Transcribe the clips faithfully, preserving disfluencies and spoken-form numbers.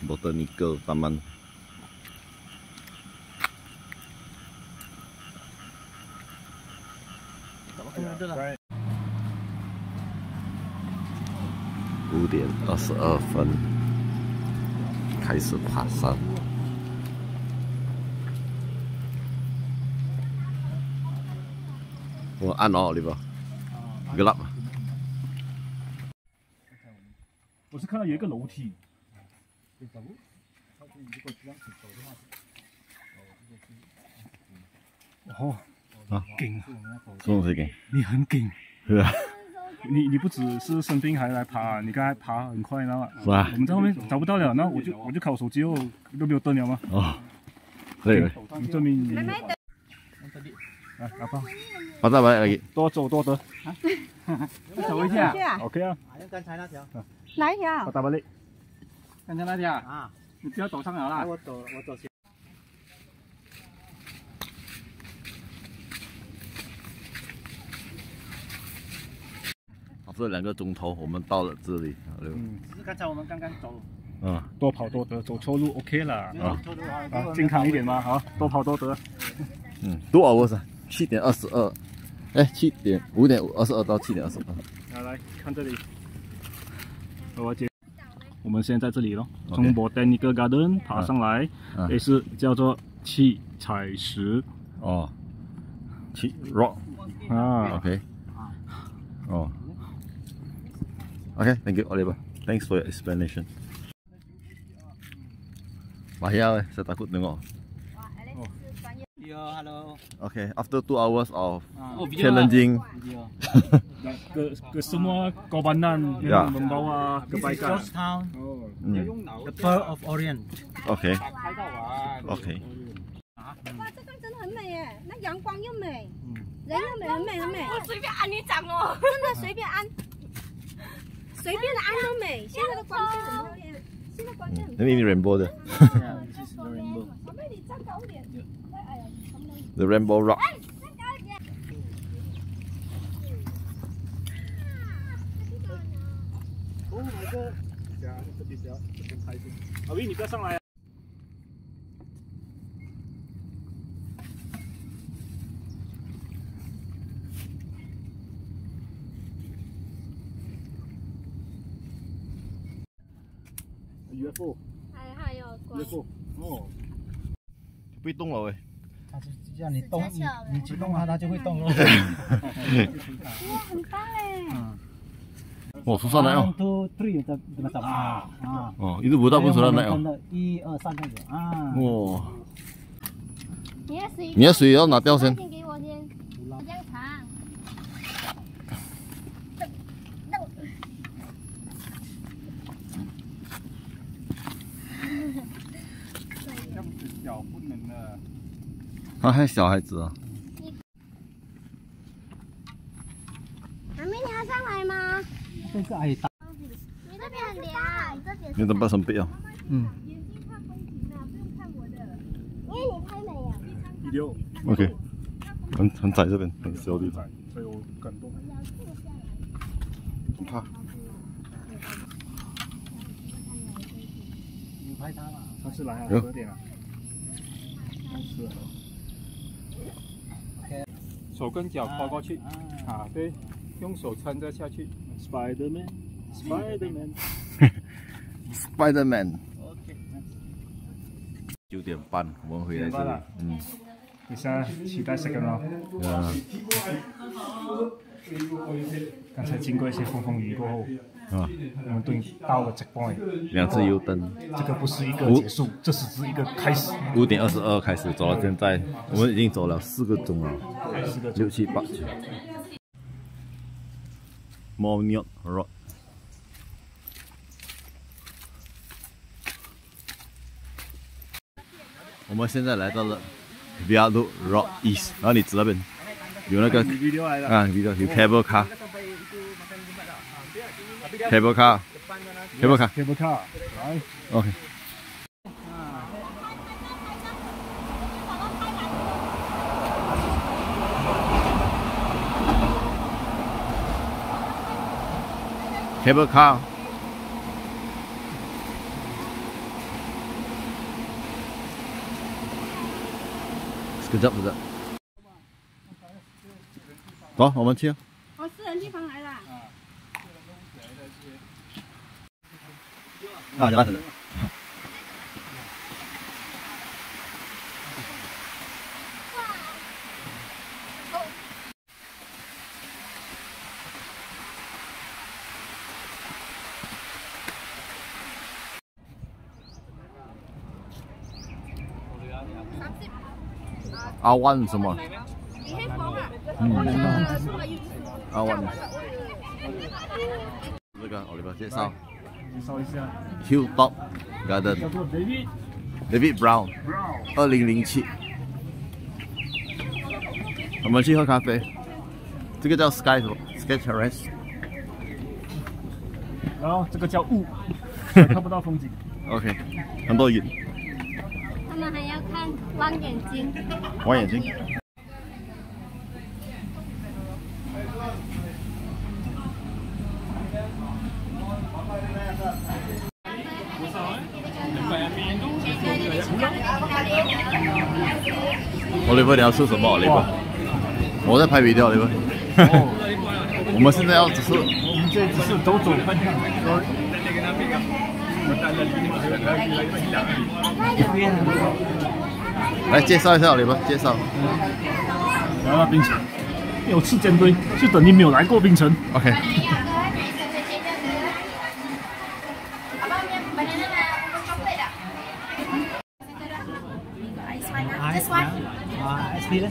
Botanical Taman.五点二十二分开始爬山。我按哦，里边gelap。 我是看到有一个楼梯。哦， 啊， 劲， 什么东西劲？ 你很劲。 是啊。 你你不只是生病还来爬，你刚才爬很快，然后是吧？ 我们在后面找不到了，然后我就我就靠手机哦，都没有灯了吗？ 哦，对。 你证明你。来，阿爸， 把它摆来， 多走多得。走一下 ，OK 啊。 刚才那条。 哪一条？ 把打巴力。 刚才那条啊， 你不要走上了啦。 我走，我走先。 这两个钟头，我们到了这里。 嗯，只是刚才我们刚刚走。 嗯， 多跑多得，走错路 OK 了。 啊， 啊，健康一点嘛，好，多跑多得。 嗯，多少个是？七点二十二，哎，七点五点二十二到七点二十二。 来来看这里，我姐，我们现在在这里咯，从 Botanical Garden 爬上来，也是叫做七彩石。 哦，七 rock 啊 ，OK， 哦 ，OK，thank you Oliver, thanks for your explanation. Bahaya, saya takut tengok. Yo, hello. Okay, after two hours of oh, challenging, ke, ke semua korbanan yang membawa kebaikan. Oh, mm. The Pearl of Orient. Okay. Okay. 哇，这张真的很美耶，那阳光又美，人又美，很美很美。我随便按你讲哦，真的随便按，随便的按都美。现在的光线很漂亮，现在光线很。 那边 rainbow 的。 宝贝，你站高一点。 The rainbow rock. 站高一点。 Oh my god！ 这边小，这边开心。阿威，你不要上来啊！U F O， 还还有光 U F O， 哦， 不会动了喂。 它是这样，你动你你去动它，它就会动咯。 哇，很棒哎！ 哦，susah naik oh. One, two, three, macam ah. Oh, itu budak pun susah naik oh. 一二三这样子啊。 哦。 你的水， 你的水要拿掉先。 先给我先，这样长。 这样子小不能的。 他还小孩子啊。 妈咪，你要上来吗？ 这个矮大。 你那边很凉，这边。 你怎么生病啊？ 嗯。 眼睛看风景啊，不用看我的，因为你太美了。 第六 ，OK， 很很窄这边，很小地方， 所以我感动。 很怕。 你拍它嘛？ 上次来啊，有点啊。是。OK。手跟脚抛过去，啊，对，用手撑着下去。Spiderman。Spiderman。OK。 九点半，我们回来这里。嗯。 你现在期待这个吗？ 啊。 刚才经过一些风风雨过后， 啊， 我们对到了 checkpoint。 两次 U 灯。 这个不是一个结束，这是只一个开始。 五点二十二开始，走到现在，我们已经走了四个钟了，六七八九。Monyot Rock。我们现在来到了 Viaduct Rock East， 然后你指那边有那个啊 ，video 有 cable car，cable car，cable car，cable car， 来 ，OK。cable car。 Sekejap, sekejap. 走，我们去啊。 哦，私人地方来了。 啊，jalan sana. Awan semua. Hmm. Awan. 这个 Oliver 介绍。 介绍一下 Hilltop Garden 叫做 David David Brown 二零零七。我们去喝咖啡。这个叫 Sky 什么 Sky Terrace。 然后这个叫雾，看不到风景。 OK， 很多云。 他们还要看望远镜。 望远镜。Oliver 你要吃什么 Oliver？ 我在拍 video Oliver。我们现在要只是， 我们这只是走走看看。 来介绍一下 Oliver， 介绍。 来到槟城，没有吃煎堆，就等于没有来过槟城。 OK。 This one? Uh, S P lah.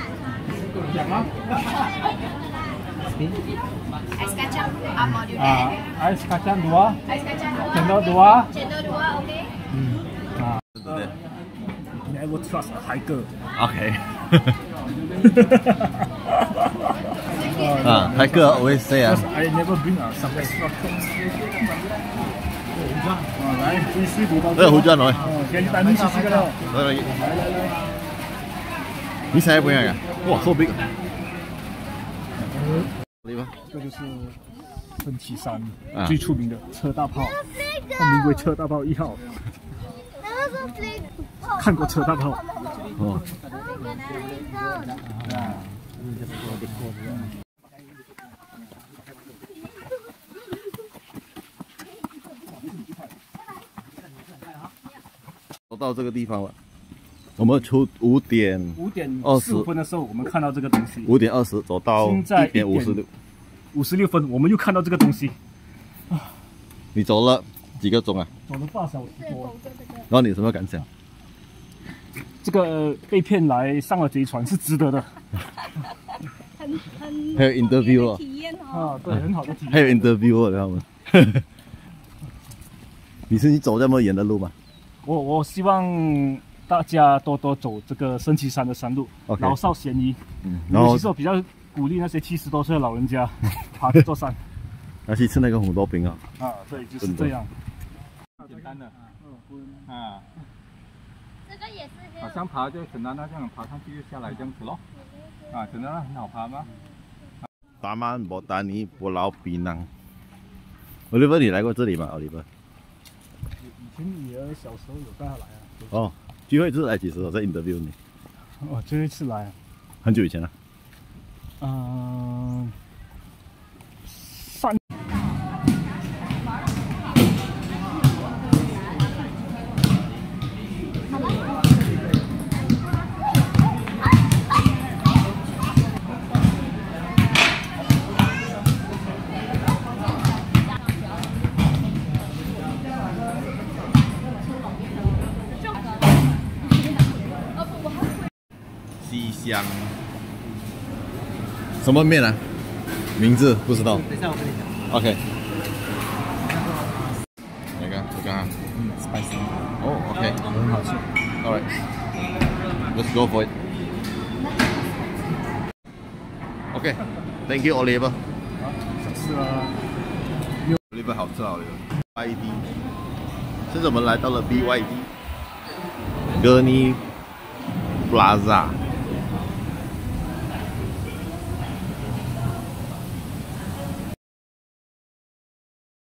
S P. Ais kacang apa dia? Ah, ais kacang dua. Ais kacang dua. Cendol dua. Cendol dua, okey. Hmm. Ah. 对对对。 Never trust a hiker. OK。啊，hiker always say 啊。 I never bring a some extra things. 啊，来，追水果到。 這個好賺來。 哦，給你帶你試試㗎啦。 來來。你踩不一樣啊？哇，so big 啊！嚟吧。 這個就是升旗山最出名的車大炮，它名為車大炮一號。看過車大炮？ 哦。到这个地方了，我们出五点五点二十五分的时候，我们看到这个东西。五点二十走到一点五十六， 五十六分，我们又看到这个东西。 你走了几个钟啊？ 走了半小时多。 然后你有什么感想？ 这个被骗来上了贼船是值得的。 很很。 还有 interview 体验哦。啊，对，很好的体验。 还有 interview 他们。你是你走这么远的路吗？ 我我希望大家多多走这个升旗山的山路， okay. 老少咸宜。嗯， 然后其实我比较鼓励那些七十多岁的老人家爬这座山。 要去吃那个红豆饼啊！ 啊，对，就是这样。 简单的，啊， 这个也是。 好像爬就简单的这样爬上去就下来这样子咯。啊，简单的很好爬吗？ Taman Botani Pulau Pinang。Oliver， 你来过这里吗 ？Oliver？ 以前女儿小时候有带她来啊。 哦，最后一次来几时？我在 interview 你。 哦，最后一次来啊。 很久以前了。 嗯、呃，三。 西乡，什么面啊？名字不知道。 等一下我跟你讲。 OK。哪个？这个啊？ 嗯 ，spicy。 哦 ，OK， 很好吃。 All right, let's go for it. OK, thank you, Oliver. 好，想吃啊。 Oliver 好吃啊 ，Oliver。Y D。现在我们来到了 B Y D， Gurney Plaza。